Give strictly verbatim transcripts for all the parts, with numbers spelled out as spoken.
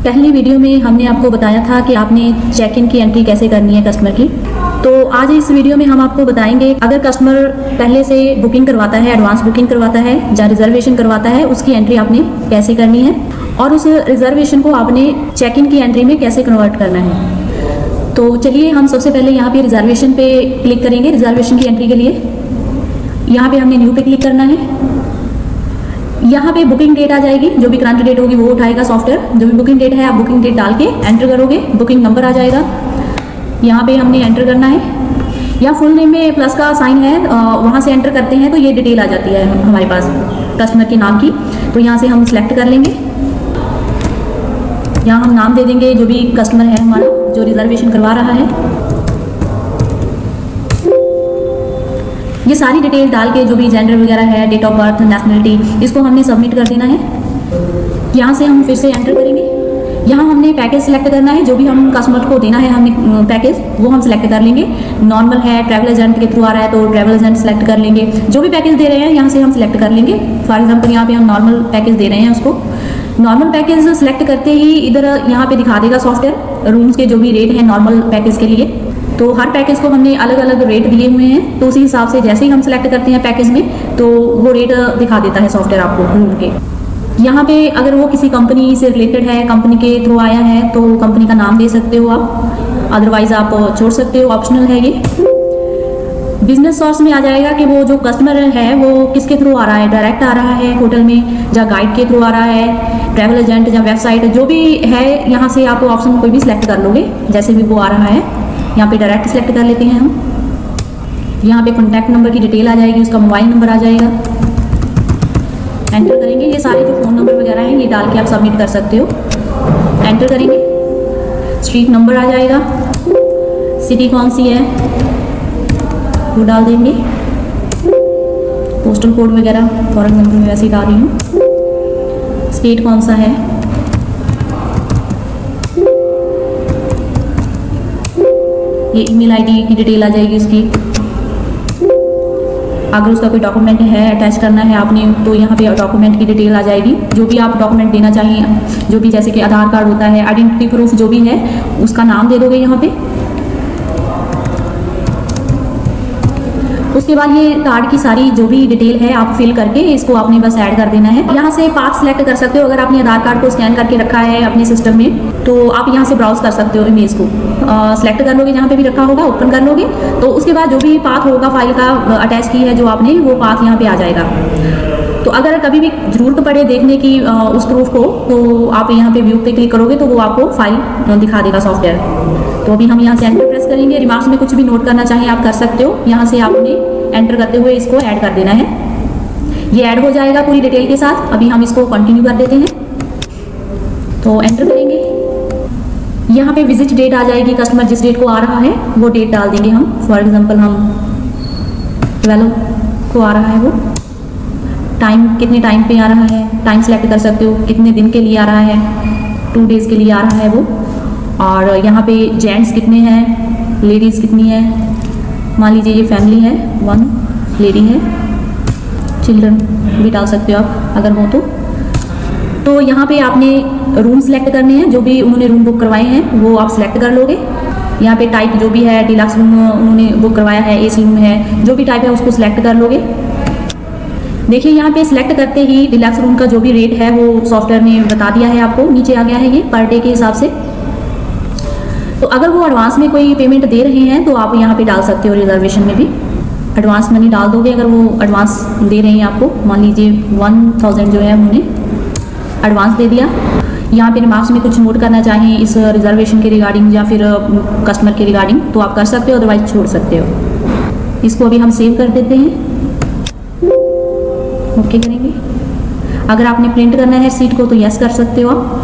पहली वीडियो में हमने आपको बताया था कि आपने चेक इन की एंट्री कैसे करनी है कस्टमर की। तो आज इस वीडियो में हम आपको बताएंगे अगर कस्टमर पहले से बुकिंग करवाता है, एडवांस बुकिंग करवाता है या रिजर्वेशन करवाता है, उसकी एंट्री आपने कैसे करनी है और उस रिजर्वेशन को आपने चेक इन की एंट्री में कैसे कन्वर्ट करना है। तो चलिए हम सबसे पहले यहाँ पे रिजर्वेशन पे क्लिक करेंगे। रिजर्वेशन की एंट्री के लिए यहाँ पे हमने न्यू पे क्लिक करना है। यहाँ पे बुकिंग डेट आ जाएगी, जो भी करंट डेट होगी वो उठाएगा सॉफ्टवेयर। जो भी बुकिंग डेट है आप बुकिंग डेट डाल के एंटर करोगे, बुकिंग नंबर आ जाएगा, यहाँ पे हमने एंटर करना है। या फुल नेम में प्लस का साइन है, वहाँ से एंटर करते हैं तो ये डिटेल आ जाती है हमारे पास कस्टमर के नाम की। तो यहाँ से हम सिलेक्ट कर लेंगे, यहाँ हम नाम दे देंगे जो भी कस्टमर है हमारा जो रिजर्वेशन करवा रहा है। ये सारी डिटेल डाल के जो भी जेंडर वगैरह है, डेट ऑफ बर्थ, नेशनलिटी, इसको हमने सबमिट कर देना है। यहाँ से हम फिर से एंटर करेंगे। यहाँ हमने पैकेज सिलेक्ट करना है, जो भी हम कस्टमर को देना है हमने पैकेज वो हम सिलेक्ट कर लेंगे। नॉर्मल है, ट्रैवल एजेंट के थ्रू आ रहा है तो ट्रैवल एजेंट सेलेक्ट कर लेंगे। जो भी पैकेज दे रहे हैं यहाँ से हम सिलेक्ट कर लेंगे। फॉर एग्जाम्पल यहाँ पे हम नॉर्मल पैकेज दे रहे हैं उसको। नॉर्मल पैकेज सिलेक्ट करते ही इधर यहाँ पे दिखा देगा सॉफ्टवेयर रूम्स के जो भी रेट है नॉर्मल पैकेज के लिए। तो हर पैकेज को हमने अलग अलग रेट दिए हुए हैं, तो उसी हिसाब से जैसे ही हम सिलेक्ट करते हैं पैकेज में तो वो रेट दिखा देता है सॉफ्टवेयर आपको रूम के। यहाँ पे अगर वो किसी कंपनी से रिलेटेड है, कंपनी के थ्रू आया है तो कंपनी का नाम दे सकते हो आप, अदरवाइज आप छोड़ सकते हो, ऑप्शनल है ये। बिजनेस सोर्स में आ जाएगा कि वो जो कस्टमर है वो किसके थ्रू आ रहा है, डायरेक्ट आ रहा है होटल में या गाइड के थ्रू आ रहा है, ट्रैवल एजेंट या वेबसाइट, जो भी है यहाँ से आप ऑप्शन कोई भी सिलेक्ट कर लोगे जैसे भी वो आ रहा है। यहाँ पे डायरेक्ट सिलेक्ट कर लेते हैं हम। यहाँ पे कॉन्टैक्ट नंबर की डिटेल आ जाएगी, उसका मोबाइल नंबर आ जाएगा, एंटर करेंगे। ये सारे जो फ़ोन नंबर वगैरह हैं ये डाल के आप सबमिट कर सकते हो। एंटर करेंगे, स्ट्रीट नंबर आ जाएगा, सिटी कौन सी है वो डाल देंगे, पोस्टल कोड वगैरह फॉर एग्जाम्पल मैं वैसे ही डाल रही हूँ, स्टेट कौन सा है, ये ईमेल आईडी की डिटेल आ जाएगी उसकी। अगर उसका कोई डॉक्यूमेंट है अटैच करना है आपने तो यहाँ पे डॉक्यूमेंट की डिटेल आ जाएगी। जो भी आप डॉक्यूमेंट देना चाहिए, जो भी जैसे कि आधार कार्ड होता है, आइडेंटिटी प्रूफ जो भी है उसका नाम दे दोगे यहाँ पे। उसके बाद ये कार्ड की सारी जो भी डिटेल है आप फिल करके इसको आपने बस ऐड कर देना है। यहाँ से पाथ सिलेक्ट कर सकते हो। अगर आपने आधार कार्ड को स्कैन करके रखा है अपने सिस्टम में तो आप यहाँ से ब्राउज कर सकते हो इमेज को, सिलेक्ट कर लोगे जहाँ पे भी रखा होगा, ओपन कर लोगे तो उसके बाद जो भी पाथ होगा फाइल का अटैच की है जो आपने, वो पाथ यहाँ पे आ जाएगा। तो अगर कभी भी जरूरत पड़े देखने की उस प्रूफ को तो आप यहाँ पे व्यू पे क्लिक करोगे तो वो आपको फाइल दिखा देगा सॉफ्टवेयर। तो अभी हम यहाँ से एंटर प्रेस करेंगे। रिमार्क्स में कुछ भी नोट करना चाहें आप कर सकते हो। यहाँ से आपने एंटर करते हुए इसको ऐड कर देना है। ये ऐड हो जाएगा पूरी डिटेल के साथ। अभी हम इसको कंटिन्यू कर देते हैं तो एंटर करेंगे। यहाँ पे विजिट डेट आ जाएगी, कस्टमर जिस डेट को आ रहा है वो डेट डाल देंगे हम। फॉर एग्जांपल हम ट्वेल्व को आ रहा है वो, टाइम कितने टाइम पे आ रहा है, टाइम सेलेक्ट कर सकते हो, कितने दिन के लिए आ रहा है, टू डेज़ के लिए आ रहा है वो। और यहाँ पे जेंट्स कितने हैं, लेडीज़ कितनी है, मान लीजिए ये फैमिली है, वन लेडी है, चिल्ड्रन भी डाल सकते हो आप अगर हो तो। तो यहाँ पे आपने रूम सेलेक्ट करने हैं, जो भी उन्होंने रूम बुक करवाए हैं वो आप सिलेक्ट कर लोगे। यहाँ पे टाइप जो भी है, डिलक्स रूम उन्होंने बुक करवाया है, एसी रूम है, जो भी टाइप है उसको सिलेक्ट कर लोगे। देखिए यहाँ पे सिलेक्ट करते ही डिलक्स रूम का जो भी रेट है वो सॉफ्टवेयर ने बता दिया है आपको, नीचे आ गया है ये पर डे के हिसाब से। तो अगर वो एडवांस में कोई पेमेंट दे रहे हैं तो आप यहाँ पे डाल सकते हो, रिजर्वेशन में भी एडवांस मनी डाल दोगे। अगर वो एडवांस दे रहे हैं आपको, मान लीजिए वन थाउजेंड जो है उन्होंने एडवांस दे दिया। यहाँ पे रिमार्क्स में कुछ नोट करना चाहें इस रिजर्वेशन के रिगार्डिंग या फिर कस्टमर के रिगार्डिंग तो आप कर सकते हो, अदरवाइज छोड़ सकते हो। इसको अभी हम सेव कर देते हैं, ओके करेंगे। अगर आपने प्रिंट करना है सीट को तो यस कर सकते हो आप।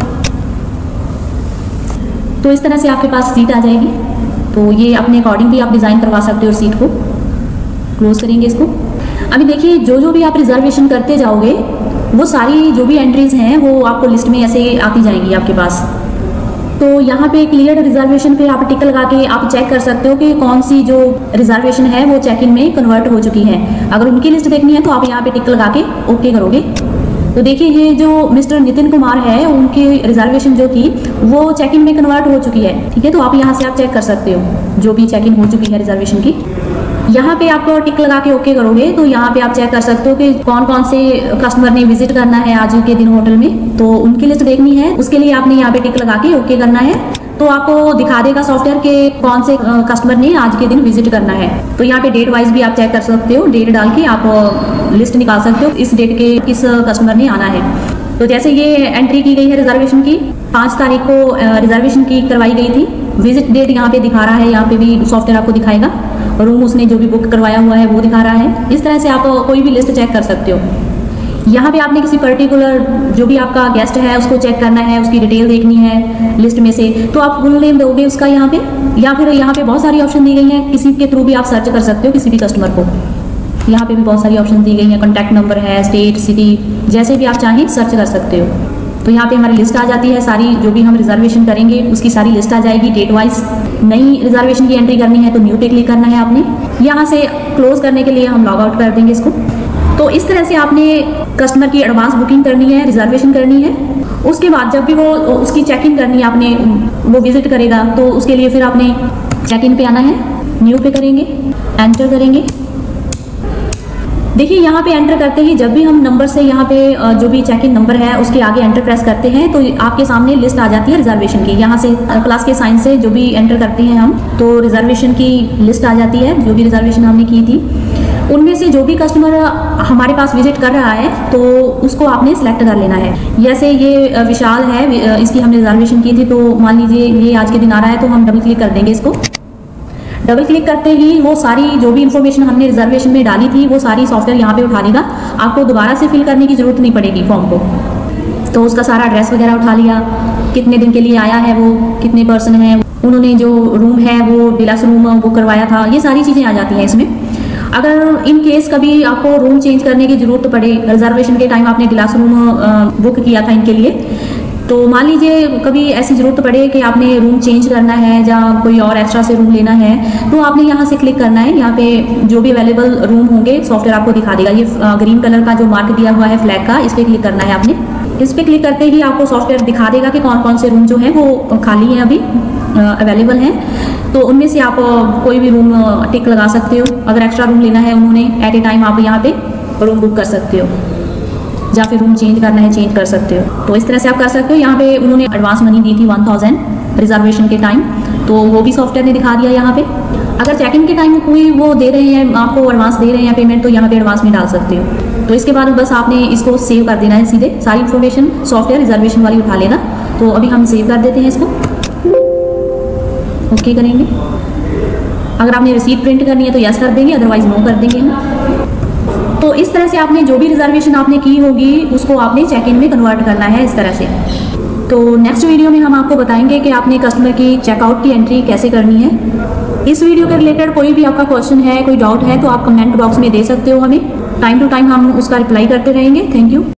तो इस तरह से आपके पास सीट आ जाएगी। तो ये अपने अकॉर्डिंग भी आप डिज़ाइन करवा सकते हो सीट को। क्लोज करेंगे इसको। अभी देखिए जो जो भी आप रिजर्वेशन करते जाओगे वो सारी जो भी एंट्रीज हैं वो आपको लिस्ट में ऐसे आती जाएंगी आपके पास। तो यहाँ पे क्लियर रिजर्वेशन पे आप टिक लगा के आप चेक कर सकते हो कि कौन सी जो रिजर्वेशन है वो चेक इन में कन्वर्ट हो चुकी है। अगर उनकी लिस्ट देखनी है तो आप यहाँ पे टिक लगा के ओके करोगे। तो देखिए ये जो मिस्टर नितिन कुमार है उनकी रिजर्वेशन जो थी वो चेक इन में कन्वर्ट हो चुकी है। ठीक है, तो आप यहाँ से आप चेक कर सकते हो जो भी चेक इन हो चुकी है रिजर्वेशन की। यहाँ पे आप टिक लगा के ओके करोगे तो यहाँ पे आप चेक कर सकते हो कि कौन कौन से कस्टमर ने विजिट करना है आज के दिन होटल में, तो उनकी लिस्ट देखनी है। उसके लिए आपने यहाँ पे टिक लगा के ओके करना है, तो आपको दिखा देगा सॉफ्टवेयर के कौन से कस्टमर ने आज के दिन विजिट करना है। तो यहाँ पे डेट वाइज भी आप चेक कर सकते हो, डेट डाल के आप लिस्ट निकाल सकते हो इस डेट के किस कस्टमर ने आना है। तो जैसे ये एंट्री की गई है रिजर्वेशन की, पाँच तारीख को रिजर्वेशन की करवाई गई थी। विजिट डेट यहाँ पे दिखा रहा है, यहाँ पे भी सॉफ्टवेयर आपको दिखाएगा, रूम उसने जो भी बुक करवाया हुआ है वो दिखा रहा है। इस तरह से आप कोई भी लिस्ट चेक कर सकते हो। यहाँ पे आपने किसी पर्टिकुलर जो भी आपका गेस्ट है उसको चेक करना है, उसकी डिटेल देखनी है लिस्ट में से, तो आप फुल नेम दोगे उसका यहाँ पे, या फिर यहाँ पे बहुत सारी ऑप्शन दी गई हैं, किसी के थ्रू भी आप सर्च कर सकते हो किसी भी कस्टमर को। यहाँ पे भी बहुत सारी ऑप्शन दी गई हैं, कॉन्टैक्ट नंबर है, स्टेट, सिटी, जैसे भी आप चाहें सर्च कर सकते हो। तो यहाँ पे हमारी लिस्ट आ जाती है सारी, जो भी हम रिजर्वेशन करेंगे उसकी सारी लिस्ट आ जाएगी डेट वाइज। नई रिजर्वेशन की एंट्री करनी है तो न्यू पे क्लिक करना है आपने। यहाँ से क्लोज करने के लिए हम लॉग आउट कर देंगे इसको। तो इस तरह से आपने कस्टमर की एडवांस बुकिंग करनी है, रिजर्वेशन करनी है। उसके बाद जब भी वो उसकी चेक इन करनी है, आपने वो विजिट करेगा तो उसके लिए फिर आपने चेक इन पे आना है, न्यू पे करेंगे, एंटर करेंगे। देखिए यहाँ पे एंटर करते ही जब भी हम नंबर से यहाँ पे जो भी चेक इन नंबर है उसके आगे एंटर प्रेस करते हैं तो आपके सामने लिस्ट आ जाती है रिजर्वेशन की। यहाँ से प्लस के साइन से जो भी एंटर करते हैं हम तो रिजर्वेशन की लिस्ट आ जाती है, जो भी रिजर्वेशन हमने की थी उनमें से जो भी कस्टमर हमारे पास विजिट कर रहा है तो उसको आपने सेलेक्ट कर लेना है। जैसे ये विशाल है, इसकी हमने रिजर्वेशन की थी, तो मान लीजिए ये आज के दिन आ रहा है तो हम डबल क्लिक कर देंगे इसको। डबल क्लिक करते ही वो सारी जो भी इंफॉर्मेशन हमने रिजर्वेशन में डाली थी वो सारी सॉफ्टवेयर यहाँ पे उठा लेगा। आपको दोबारा से फिल करने की जरूरत नहीं पड़ेगी फॉर्म को। तो उसका सारा एड्रेस वगैरह उठा लिया, कितने दिन के लिए आया है वो, कितने पर्सन हैं, उन्होंने जो रूम है वो डिलक्स रूम वो करवाया था, ये सारी चीज़ें आ जाती हैं इसमें। अगर इन केस कभी आपको रूम चेंज करने की जरूरत पड़े, रिजर्वेशन के टाइम आपने डिलक्स रूम बुक किया था इनके लिए, तो मान लीजिए कभी ऐसी ज़रूरत पड़े कि आपने रूम चेंज करना है या कोई और एक्स्ट्रा से रूम लेना है तो आपने यहाँ से क्लिक करना है। यहाँ पे जो भी अवेलेबल रूम होंगे सॉफ्टवेयर आपको दिखा देगा। ये ग्रीन कलर का जो मार्क दिया हुआ है फ्लैग का, इस पर क्लिक करना है आपने। इस पर क्लिक करते ही आपको सॉफ्टवेयर दिखा देगा कि कौन कौन से रूम जो है वो खाली हैं, अभी अवेलेबल हैं। तो उनमें से आप कोई भी रूम टिक लगा सकते हो। अगर एक्स्ट्रा रूम लेना है उन्होंने एट ए टाइम आप यहाँ पे रूम बुक कर सकते हो, या फिर रूम चेंज करना है चेंज कर सकते हो। तो इस तरह से आप कर सकते हो। यहाँ पे उन्होंने एडवांस मनी दी थी वन थाउजेंड रिजर्वेशन के टाइम, तो वो भी सॉफ्टवेयर ने दिखा दिया यहाँ पे। अगर चेक इन के टाइम में कोई वो दे रहे हैं आपको एडवांस दे रहे हैं पेमेंट, तो यहाँ पे एडवांस में डाल सकते हो। तो इसके बाद बस आपने इसको सेव कर देना है सीधे, सारी इन्फॉर्मेशन सॉफ्टवेयर रिजर्वेशन वाली उठा लेगा। तो अभी हम सेव कर देते हैं इसको, ओके करेंगे। अगर आपने रिसीट प्रिंट करनी है तो यस कर देंगे, अदरवाइज नो कर देंगे हम। तो इस तरह से आपने जो भी रिजर्वेशन आपने की होगी उसको आपने चेक इन में कन्वर्ट करना है इस तरह से। तो नेक्स्ट वीडियो में हम आपको बताएंगे कि आपने कस्टमर की चेकआउट की एंट्री कैसे करनी है। इस वीडियो के रिलेटेड कोई भी आपका क्वेश्चन है, कोई डाउट है तो आप कमेंट बॉक्स में दे सकते हो हमें। टाइम टू टाइम हम उसका रिप्लाई करते रहेंगे। Thank you.